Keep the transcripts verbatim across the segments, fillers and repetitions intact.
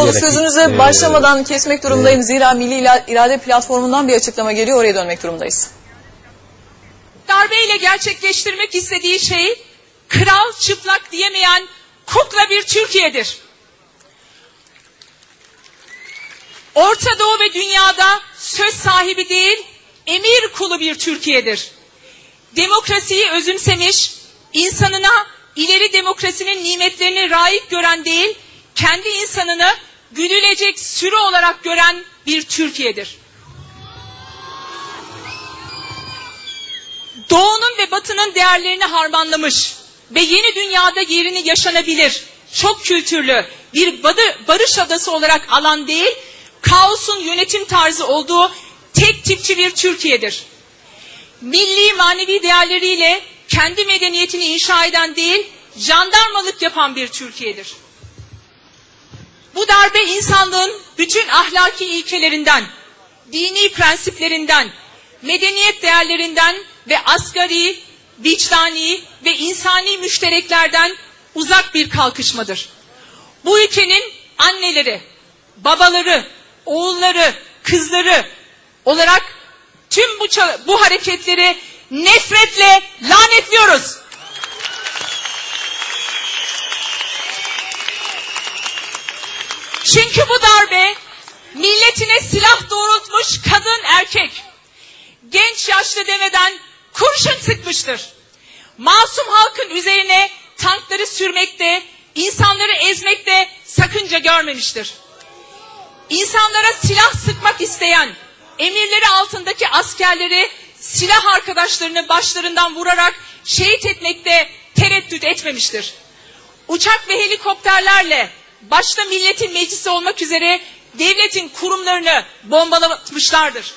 gerek. Sözünüze Ee, başlamadan kesmek durumundayım. Zira Milli İrade Platformu'ndan bir açıklama geliyor. Oraya dönmek durumundayız. Darbeyle gerçekleştirmek istediği şey kral çıplak diyemeyen kukla bir Türkiye'dir. Orta Doğu ve dünyada söz sahibi değil, emir kulu bir Türkiye'dir. Demokrasiyi özümsemiş, insanına ileri demokrasinin nimetlerini layık gören değil, kendi insanını güdülecek sürü olarak gören bir Türkiye'dir. Doğu'nun ve Batı'nın değerlerini harmanlamış ve yeni dünyada yerini yaşanabilir, çok kültürlü bir barış adası olarak alan değil, kaosun yönetim tarzı olduğu tek tipçi bir Türkiye'dir. Milli manevi değerleriyle kendi medeniyetini inşa eden değil, jandarmalık yapan bir Türkiye'dir. Bu darbe insanlığın bütün ahlaki ilkelerinden, dini prensiplerinden, medeniyet değerlerinden ve asgari, vicdani ve insani müştereklerden uzak bir kalkışmadır. Bu ülkenin anneleri, babaları, oğulları, kızları olarak tüm bu, bu hareketleri nefretle lanetliyoruz. Çünkü bu darbe milletine silah doğrultmuş kadın erkek, genç yaşlı demeden kurşun sıkmıştır. Masum halkın üzerine tankları sürmekte, insanları ezmekte sakınca görmemiştir. İnsanlara silah sıkmak isteyen, emirleri altındaki askerleri silah arkadaşlarını başlarından vurarak şehit etmekte tereddüt etmemiştir. Uçak ve helikopterlerle başta milletin meclisi olmak üzere devletin kurumlarını bombalamışlardır.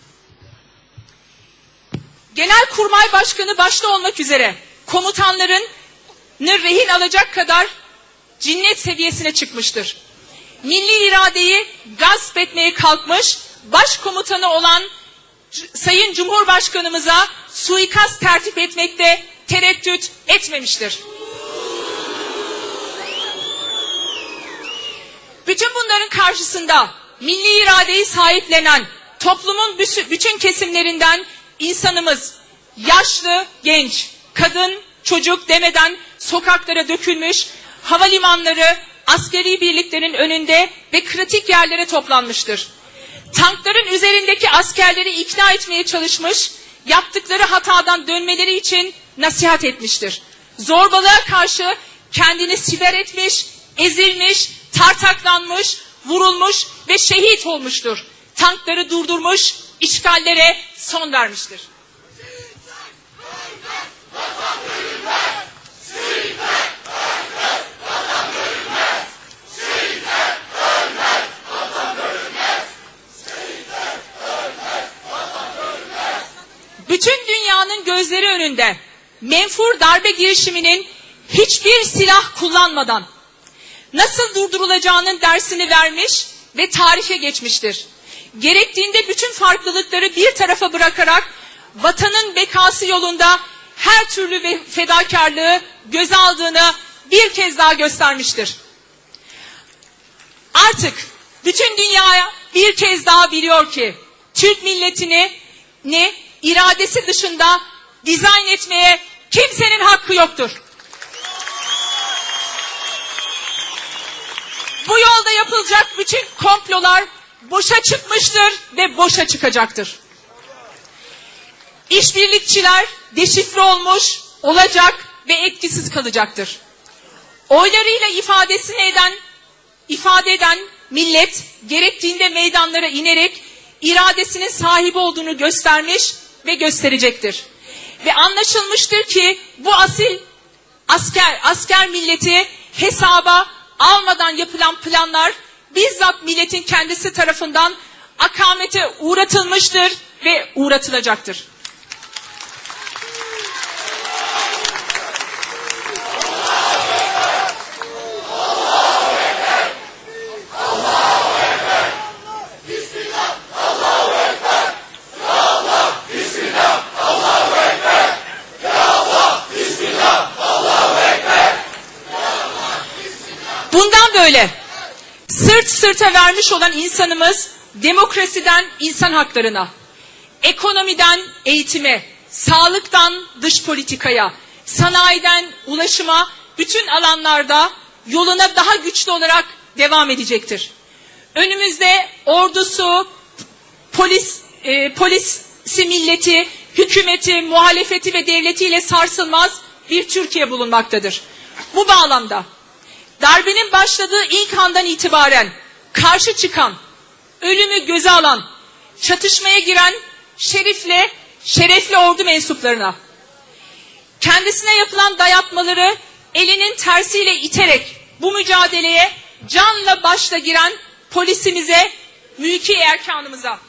Genelkurmay Başkanı başta olmak üzere komutanların rehin alacak kadar cinnet seviyesine çıkmıştır. Milli iradeyi gasp etmeye kalkmış, başkomutanı olan Sayın Cumhurbaşkanımıza suikast tertip etmekte tereddüt etmemiştir. Bütün bunların karşısında milli iradeyi sahiplenen toplumun bütün kesimlerinden insanımız yaşlı, genç, kadın, çocuk demeden sokaklara dökülmüş, havalimanları, askeri birliklerin önünde ve kritik yerlere toplanmıştır. Tankların üzerindeki askerleri ikna etmeye çalışmış, yaptıkları hatadan dönmeleri için nasihat etmiştir. Zorbalığa karşı kendini siper etmiş, ezilmiş, tartaklanmış, vurulmuş ve şehit olmuştur. Tankları durdurmuş, işgallere son vermiştir. Bütün dünyanın gözleri önünde menfur darbe girişiminin hiçbir silah kullanmadan nasıl durdurulacağının dersini vermiş ve tarihe geçmiştir. Gerektiğinde bütün farklılıkları bir tarafa bırakarak vatanın bekası yolunda her türlü fedakarlığı göze aldığını bir kez daha göstermiştir. Artık bütün dünyaya bir kez daha biliyor ki Türk milletini ne iradesi dışında dizayn etmeye kimsenin hakkı yoktur. Bu yolda yapılacak bütün komplolar boşa çıkmıştır ve boşa çıkacaktır. İşbirlikçiler deşifre olmuş, olacak ve etkisiz kalacaktır. Oylarıyla ifadesini eden, ifade eden millet gerektiğinde meydanlara inerek iradesinin sahibi olduğunu göstermiş ve gösterecektir. Ve anlaşılmıştır ki bu asil asker, asker milleti hesaba almadan yapılan planlar bizzat milletin kendisi tarafından akamete uğratılmıştır ve uğratılacaktır. Bundan böyle sırt sırta vermiş olan insanımız demokrasiden insan haklarına, ekonomiden eğitime, sağlıktan dış politikaya, sanayiden ulaşıma bütün alanlarda yoluna daha güçlü olarak devam edecektir. Önümüzde ordusu, polis, e, polisi milleti, hükümeti, muhalefeti ve devletiyle sarsılmaz bir Türkiye bulunmaktadır. Bu bağlamda darbenin başladığı ilk andan itibaren karşı çıkan, ölümü göze alan, çatışmaya giren şerifle, şerefli ordu mensuplarına, kendisine yapılan dayatmaları elinin tersiyle iterek bu mücadeleye canla başla giren polisimize, mülki erkanımıza,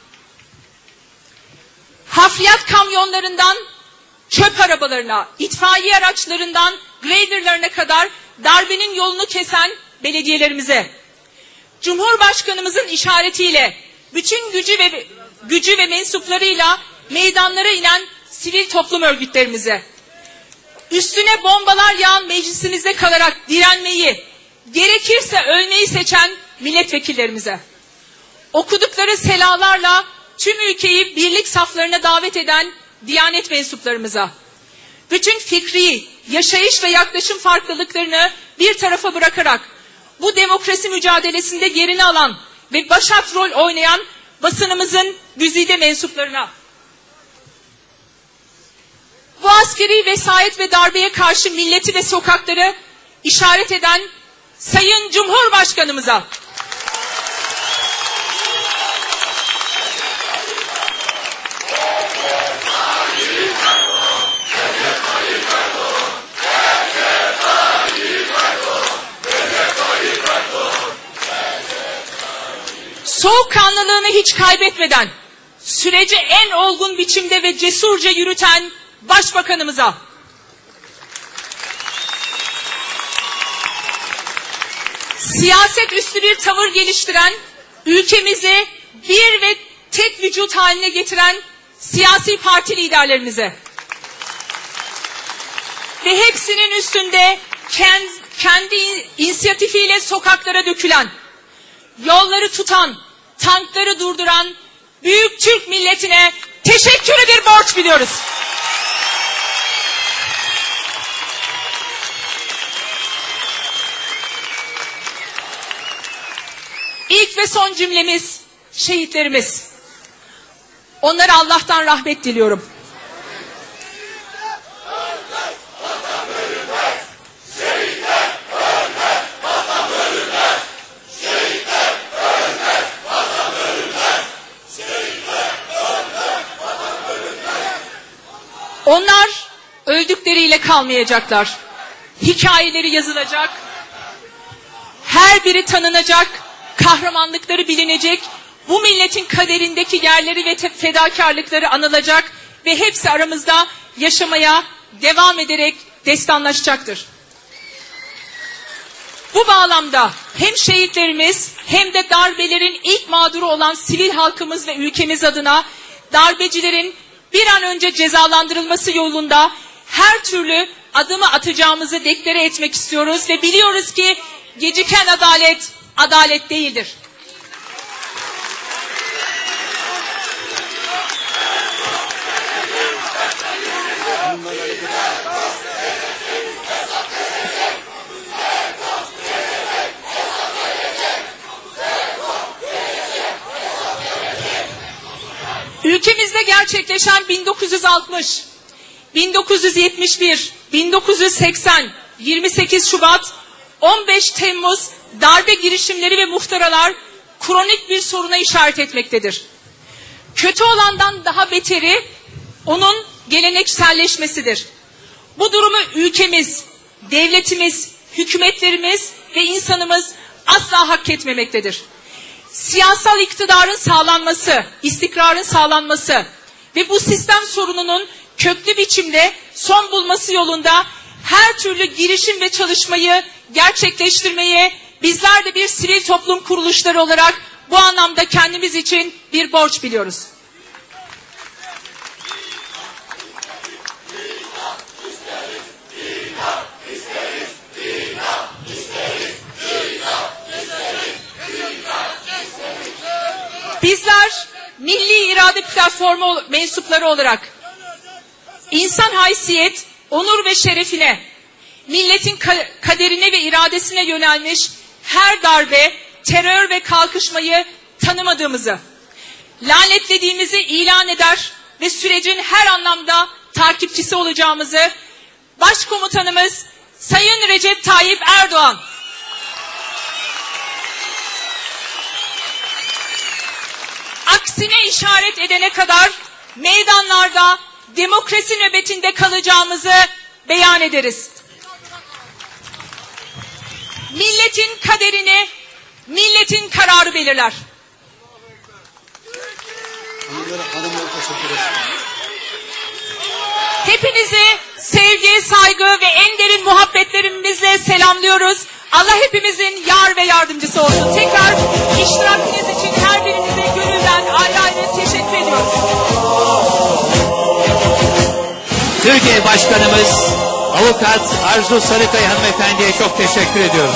hafriyat kamyonlarından çöp arabalarına, itfaiye araçlarından graderlarına kadar darbenin yolunu kesen belediyelerimize, Cumhurbaşkanımızın işaretiyle bütün gücü ve gücü ve mensuplarıyla meydanlara inen sivil toplum örgütlerimize, üstüne bombalar yağan meclisimizde kalarak direnmeyi, gerekirse ölmeyi seçen milletvekillerimize, okudukları selalarla tüm ülkeyi birlik saflarına davet eden Diyanet mensuplarımıza, bütün fikri, yaşayış ve yaklaşım farklılıklarını bir tarafa bırakarak bu demokrasi mücadelesinde yerini alan ve başat rol oynayan basınımızın güzide mensuplarına, bu askeri vesayet ve darbeye karşı milleti ve sokakları işaret eden Sayın Cumhurbaşkanımıza, soğukkanlılığını hiç kaybetmeden süreci en olgun biçimde ve cesurca yürüten Başbakanımıza, siyaset üstü bir tavır geliştiren, ülkemizi bir ve tek vücut haline getiren siyasi parti liderlerimize ve hepsinin üstünde kendi, kendi inisiyatifiyle sokaklara dökülen, yolları tutan, tankları durduran büyük Türk milletine teşekkürü bir borç biliyoruz. İlk ve son cümlemiz şehitlerimiz. Onlara Allah'tan rahmet diliyorum. Onlar öldükleriyle kalmayacaklar. Hikayeleri yazılacak. Her biri tanınacak. Kahramanlıkları bilinecek. Bu milletin kaderindeki yerleri ve fedakarlıkları anılacak. Ve hepsi aramızda yaşamaya devam ederek destanlaşacaktır. Bu bağlamda hem şehitlerimiz hem de darbelerin ilk mağduru olan sivil halkımız ve ülkemiz adına darbecilerin bir an önce cezalandırılması yolunda her türlü adımı atacağımızı deklare etmek istiyoruz ve biliyoruz ki geciken adalet, adalet değildir. Ülkemizde gerçekleşen bin dokuz yüz altmış, bin dokuz yüz yetmiş bir, bin dokuz yüz seksen, yirmi sekiz Şubat, on beş Temmuz darbe girişimleri ve muhtaralar kronik bir soruna işaret etmektedir. Kötü olandan daha beteri onun gelenekselleşmesidir. Bu durumu ülkemiz, devletimiz, hükümetlerimiz ve insanımız asla hak etmemektedir. Siyasal iktidarın sağlanması, istikrarın sağlanması ve bu sistem sorununun köklü biçimde son bulması yolunda her türlü girişim ve çalışmayı gerçekleştirmeye bizler de bir sivil toplum kuruluşları olarak bu anlamda kendimiz için bir borç biliyoruz. Bizler Milli İrade Platformu mensupları olarak insan haysiyet, onur ve şerefine, milletin ka- kaderine ve iradesine yönelmiş her darbe, terör ve kalkışmayı tanımadığımızı, lanetlediğimizi ilan eder ve sürecin her anlamda takipçisi olacağımızı Başkomutanımız Sayın Recep Tayyip Erdoğan aksine işaret edene kadar meydanlarda demokrasi nöbetinde kalacağımızı beyan ederiz. Milletin kaderini milletin kararı belirler. Hepinizi sevgi, saygı ve en derin muhabbetlerimizle selamlıyoruz. Allah hepimizin yar ve yardımcısı olsun. Tekrar iştirakiniz için her birinize gönülden ayrı ayrı teşekkür ediyoruz. Türkiye Başkanımız Avukat Arzu Sarıkaya hanımefendiye çok teşekkür ediyoruz.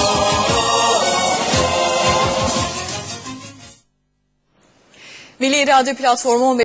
Milli İrade Platformu